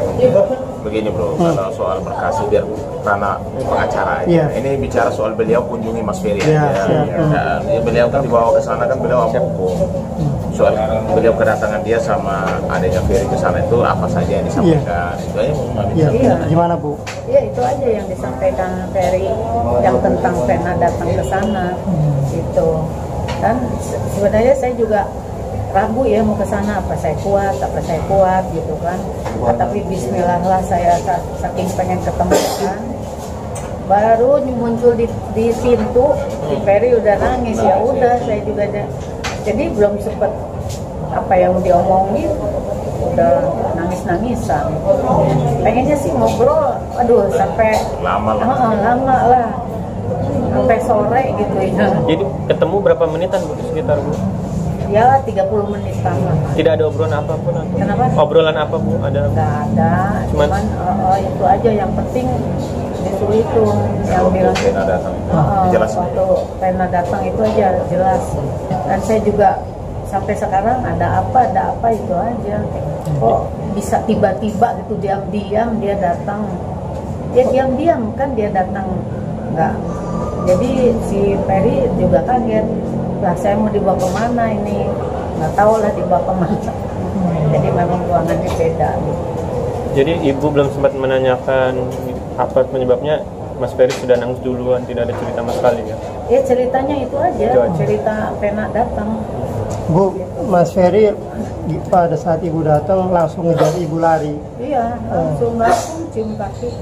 Begini bro, kalau soal berkas biar karena pengacara aja. Ini bicara soal beliau kunjungi Mas Ferry aja. Dan beliau kan dibawa ke sana kan beliau hukum. Soal beliau kedatangan dia sama adanya Ferry ke sana itu apa saja yang disampaikan. Itu aja gimana Bu? Iya itu aja yang disampaikan Ferry yang tentang Vena datang ke sana. Itu kan sebenarnya saya juga ragu ya mau ke sana, apa saya kuat gitu kan. Tapi bismillah lah, saya saking pengen ketemu kan. Baru muncul di pintu, si Ferry udah nangis, ya udah saya juga jadi belum sempet apa yang diomongin, udah nangis-nangisan. Pengennya sih ngobrol, aduh sampai lama lah. Sampai sore gitu ya. Jadi ketemu berapa menitan Bu sekitar Bu? Ya 30 menit sama. Tidak ada obrolan apapun atau? Kenapa? Obrolan apa Bu? Ada? Nggak ada. Cuman itu aja yang penting disuruh itu yang bilang waktu Vena datang itu aja jelas. Dan saya juga sampai sekarang ada apa itu aja. Kok bisa tiba-tiba gitu diam-diam dia datang? Ya diam-diam kan dia datang nggak. Jadi si Ferry juga kaget. Lah saya mau dibawa kemana ini, nggak tahu lah dibawa kemana. Jadi memang ruangannya beda gitu. Jadi ibu belum sempat menanyakan apa penyebabnya Mas Ferry sudah nangis duluan, tidak ada cerita sama sekali ya? Ya ceritanya itu aja, cerita Vena datang. Bu, Mas Ferry pada saat ibu datang langsung ngejar ibu lari. Iya, langsung cium kaki.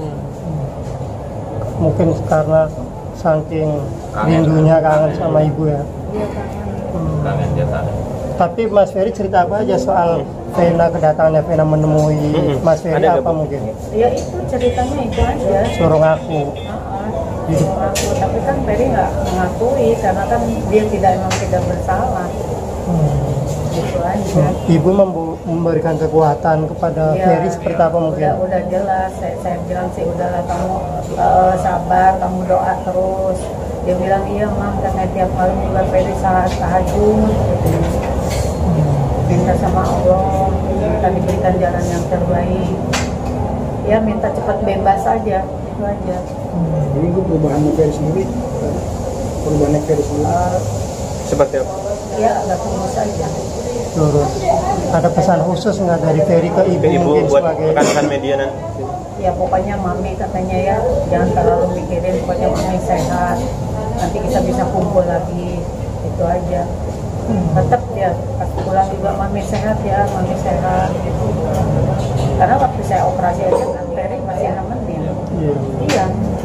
Mungkin karena saking rindunya kangen sama ibu ya. Iya kangen. Tapi Mas Ferry cerita apa aja soal Vena, kedatangannya Vena menemui Mas Ferry apa mungkin? Ya itu ceritanya itu aja. Suruh ngaku. Suruh ngaku, tapi kan Ferry nggak mengakui karena kan dia emang tidak bersalah. Gitu aja. Ibu memberikan kekuatan kepada Ferry seperti apa mungkin? Udah jelas, saya bilang sih udahlah kamu sabar, kamu doa terus. Dia bilang iya Mam, karena tiap malam juga Ferry salat tahajud. Minta sama Allah, minta diberikan jalan yang terbaik. Ya minta cepat bebas aja, itu aja. Jadi itu perubahan Ferry sendiri, seperti apa? Ya agak tulus aja. Terus ada pesan khusus nggak dari Ferry ke ibu, mungkin buat sebagai rekan-rekan media nanti? Ya pokoknya Mami katanya ya jangan terlalu mikirin, pokoknya Mami sehat, nanti kita bisa kumpul lagi, itu aja. Tetap ya pas pulang juga Mami sehat ya, Mami sehat gitu. Karena waktu saya operasi aja kan Ferry masih nemenin. Iya.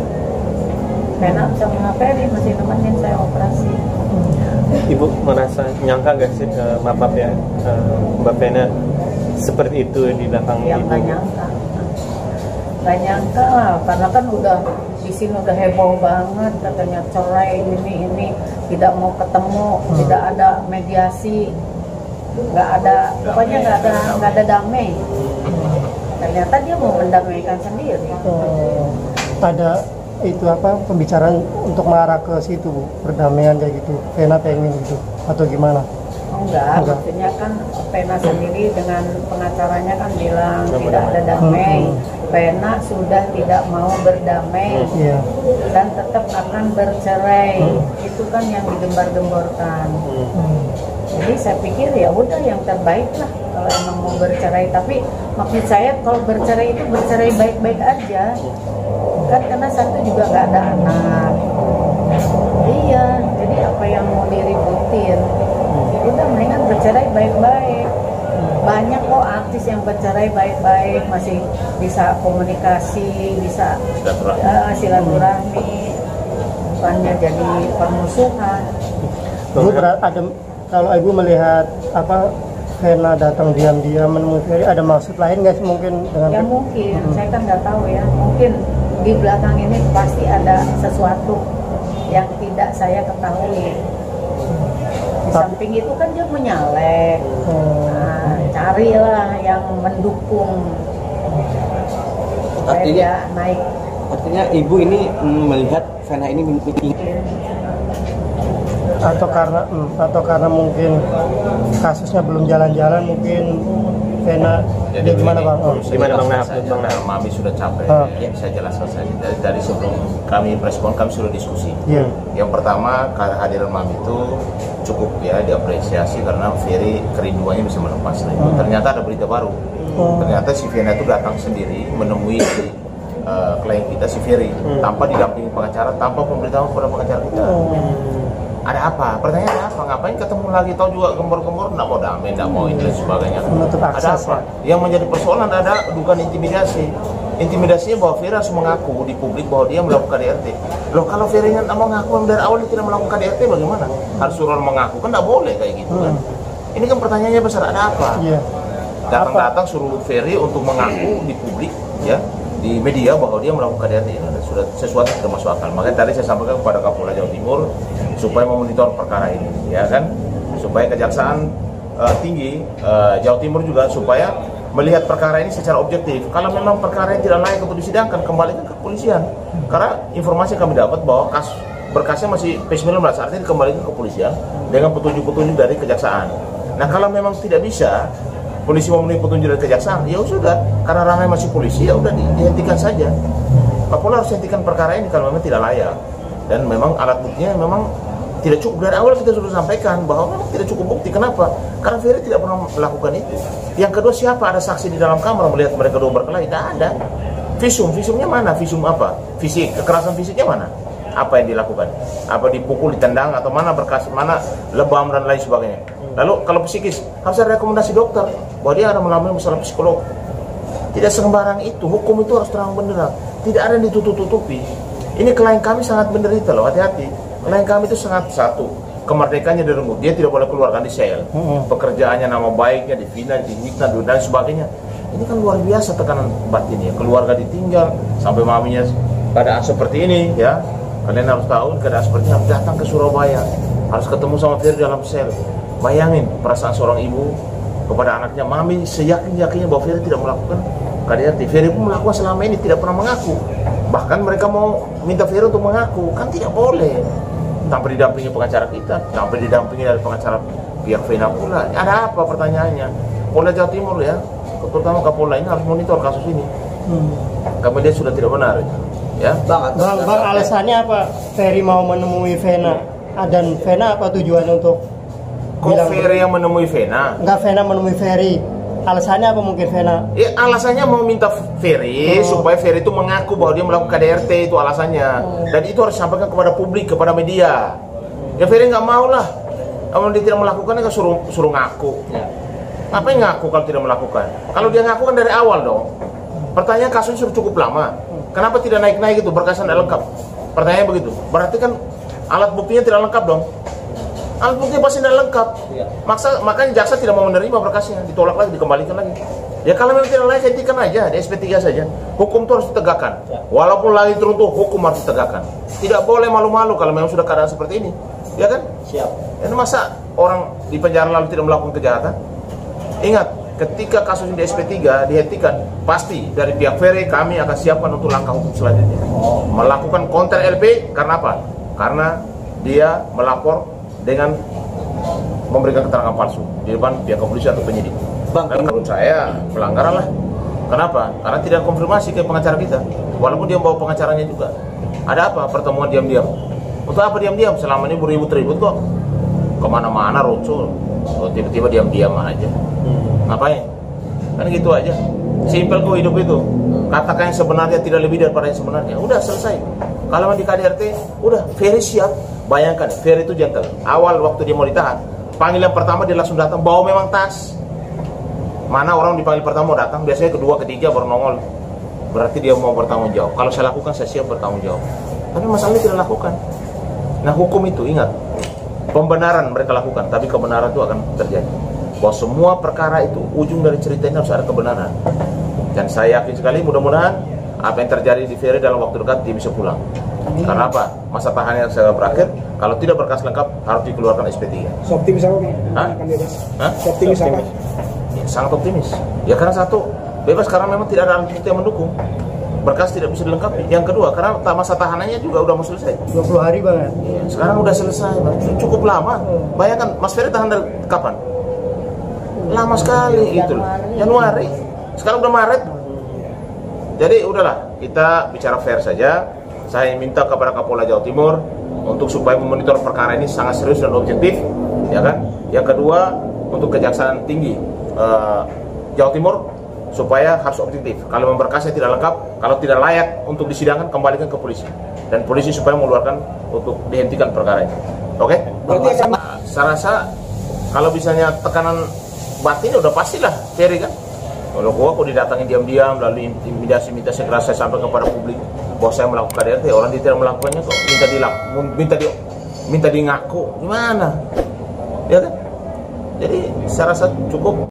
Vena sama Ferry masih nemenin saya operasi. Ibu merasa nyangka gak sih, maaf ya, Mbak Vena seperti itu di belakang ya, ibu? Nggak nyangka lah, karena kan udah di sini udah heboh banget, katanya cerai ini tidak mau ketemu, tidak ada mediasi, nggak ada, pokoknya nggak ada damai. Ternyata dia mau mendamaikan sendiri. ada itu apa pembicaraan untuk mengarah ke situ Bu, perdamaian kayak gitu, Vena pengen gitu atau gimana? Enggak, maksudnya kan Vena sendiri dengan pengacaranya kan bilang tidak ada damai. Vena sudah tidak mau berdamai dan tetap akan bercerai. Itu kan yang digembar-gemborkan. Jadi saya pikir ya udah yang terbaik lah kalau emang mau bercerai. Tapi maksud saya kalau bercerai itu bercerai baik-baik aja. Kan karena satu juga nggak ada anak. Iya, jadi apa yang mau diributin? Udah mendingan bercerai baik-baik. Banyak kok artis yang bercerai baik-baik, masih bisa komunikasi, bisa silaturahmi, bukannya jadi permusuhan. Bu, ada kalau ibu melihat apa Vena datang diam-diam menemui Ferry, ada maksud lain nggak sih mungkin dengan? Ya mungkin, saya kan nggak tahu ya. Mungkin di belakang ini pasti ada sesuatu yang tidak saya ketahui. Di samping itu kan dia menyalek. Nah, carilah yang mendukung supaya dia naik. Artinya ibu ini melihat Vena ini atau karena mungkin kasusnya belum jalan-jalan, mungkin Vena Jadi gimana Bang? Gimana Bang Nahab? Mami sudah capek. Ya, saya jelaskan saja. Dari sebelum kami respon, kami sudah diskusi. Yang pertama, kehadiran Mami itu cukup ya diapresiasi karena Ferry kerinduannya bisa melepas. Ternyata ada berita baru. Ternyata si Vena itu datang sendiri menemui klien kita si Ferry tanpa didampingi pengacara, tanpa pemberitahuan kepada pengacara kita. Ada apa? Pertanyaannya apa? Ngapain ketemu lagi? Tahu juga gembor-gembor, nggak mau damai, nggak mau ini dan sebagainya. Ada apa? Yang menjadi persoalan ada bukan intimidasi. Intimidasinya bahwa Ferry harus mengaku di publik bahwa dia melakukan KDRT. Loh, kalau Ferry nggak mau ngaku dari awal dia tidak melakukan KDRT, bagaimana? Harus suruh orang mengaku, kan nggak boleh kayak gitu kan? Ini kan pertanyaannya besar, ada apa? Datang-datang suruh Ferry untuk mengaku di publik, ya, di media bahwa dia melakukan KDRT. Ini sudah sesuatu yang tidak masuk akal. Makanya tadi saya sampaikan kepada Kapolda Jawa Timur supaya memonitor perkara ini, ya kan, supaya Kejaksaan Tinggi Jawa Timur juga supaya melihat perkara ini secara objektif. Kalau memang perkara ini tidak layak untuk disidangkan, kembalikan ke kepolisian. Karena informasi kami dapat bahwa berkasnya masih P19, artinya dikembalikan ke kepolisian dengan petunjuk-petunjuk dari Kejaksaan. Nah, kalau memang tidak bisa polisi memenuhi petunjuk dari Kejaksaan, ya sudah, karena ramai masih polisi, ya udah dihentikan saja. Kapolda harus hentikan perkara ini kalau memang tidak layak. Dan memang alat buktinya memang tidak cukup. Dari awal kita sudah sampaikan bahwa memang tidak cukup bukti. Kenapa? Karena Ferry tidak pernah melakukan itu. Yang kedua, siapa ada saksi di dalam kamar melihat mereka dua berkelahi? Tidak ada. Visumnya mana? Visum apa? Fisik, kekerasan fisiknya mana? Apa yang dilakukan? Apa dipukul, ditendang, atau mana berkas, mana lebam dan lain sebagainya? Lalu kalau psikis, harus ada rekomendasi dokter bahwa dia ada mengalami masalah psikolog. Tidak sembarang itu, hukum itu harus terang benderang. Tidak ada yang ditutup-tutupi. Ini klien kami sangat menderita loh, hati-hati. Klien kami itu sangat, satu, kemerdekaannya direnggut, dia tidak boleh keluarkan di sel. Pekerjaannya, nama baiknya dihina, dan sebagainya. Ini kan luar biasa tekanan batinnya. Keluarga ditinggal, sampai maminya keadaan seperti ini, ya. Kalian harus tahu keadaan seperti ini, harus datang ke Surabaya, harus ketemu sama Ferry dalam sel. Bayangin perasaan seorang ibu kepada anaknya, mami seyakin-yakinnya bahwa Ferry tidak melakukan KDRT. Ferry pun melakukan selama ini, tidak pernah mengaku. Bahkan mereka mau minta Ferry untuk mengaku, kan tidak boleh. Tanpa didampingi pengacara kita, tanpa didampingi dari pengacara pihak Vena pula. Ada apa pertanyaannya? Polda Jawa Timur ya, terutama Kapolda ini harus monitor kasus ini. Karena dia sudah tidak benar. Ya. Bang, alasannya apa Ferry mau menemui Vena? Dan Vena apa tujuannya untuk kok Ferry yang menemui Vena? Enggak, Vena menemui Ferry. Alasannya apa mungkin Vena? Ya, alasannya mau minta Ferry supaya Ferry itu mengaku bahwa dia melakukan KDRT, itu alasannya. Dan itu harus disampaikan kepada publik, kepada media. Ya Ferry nggak mau lah. Kalau dia tidak melakukan, kan suruh ngaku. Ngapain ngaku kalau tidak melakukan? Kalau dia ngaku kan dari awal dong. Pertanyaan kasusnya sudah cukup lama. Kenapa tidak naik-naik itu, berkasnya tidak lengkap? Pertanyaannya begitu. Berarti kan alat buktinya tidak lengkap dong. Alat bukti pasti tidak lengkap. Makanya jaksa tidak mau menerima berkasnya, ditolak lagi, dikembalikan lagi. Ya kalau memang tidak layak, hentikan aja di SP3 saja. Hukum itu harus ditegakkan. Walaupun lagi teruntuh, hukum harus ditegakkan. Tidak boleh malu-malu kalau memang sudah keadaan seperti ini. Ya kan? Siap. Ini masa orang di penjara lalu tidak melakukan kejahatan? Ingat, ketika kasus ini di SP3 dihentikan, pasti dari pihak Ferry kami akan siapkan untuk langkah hukum selanjutnya. Melakukan counter LP karena apa? Karena dia melapor dengan memberikan keterangan palsu di depan pihak kepolisian atau penyidik. Bang, menurut saya pelanggaran lah. Kenapa? Karena tidak konfirmasi ke pengacara kita. Walaupun dia bawa pengacaranya juga. Ada apa? Pertemuan diam-diam. Untuk apa diam-diam? Selama ini beribut-ribut kok. Kemana-mana roadshow. Tiba-tiba diam-diam aja. Ngapain? Kan gitu aja. Simpel kok hidup itu. Katakan yang sebenarnya tidak lebih daripada yang sebenarnya. Udah selesai. Kalau di KDRT, udah Ferry siap. Bayangkan, Ferry itu gentle. Awal waktu dia mau ditahan, panggilan pertama dia langsung datang, bawa memang tas. Mana orang dipanggil pertama mau datang, biasanya kedua, ketiga baru nongol. Berarti dia mau bertanggung jawab. Kalau saya lakukan, saya siap bertanggung jawab. Tapi masalahnya tidak lakukan. Nah hukum itu, ingat, pembenaran mereka lakukan, tapi kebenaran itu akan terjadi. Bahwa semua perkara itu, ujung dari cerita ini harus ada kebenaran. Dan saya yakin sekali, mudah-mudahan apa yang terjadi di Ferry dalam waktu dekat dia bisa pulang. Karena apa? Masa tahanannya segera berakhir. Kalau tidak berkas lengkap harus dikeluarkan SP3. Optimis apa nih? Akan bebas. Optimis apa? Ya, sangat optimis. Ya karena satu, bebas karena memang tidak ada alat bukti yang mendukung. Berkas tidak bisa dilengkapi. Yang kedua, karena masa tahanannya juga udah mau selesai. 20 hari banget. Ya, sekarang udah selesai, Bang. Cukup lama. Bayangkan, Mas Ferry tahan dari kapan? Lama sekali gitu loh. Januari. Sekarang udah Maret. Jadi udahlah, kita bicara fair saja. Saya minta kepada Kapolda Jawa Timur untuk supaya memonitor perkara ini sangat serius dan objektif, ya kan? Yang kedua, untuk Kejaksaan Tinggi Jawa Timur supaya harus objektif. Kalau berkasnya tidak lengkap, kalau tidak layak untuk disidangkan, kembalikan ke polisi. Dan polisi supaya mengeluarkan untuk dihentikan perkara ini. Oke? Saya rasa kalau misalnya tekanan batin udah pastilah Ferry kan. Kalau gua kok didatangi diam-diam lalu intimidasi minta segera saya sampai kepada publik bahwa saya melakukan KDRT, orang dia tidak melakukannya kok minta di ngaku gimana? Ya kan? Jadi saya rasa cukup.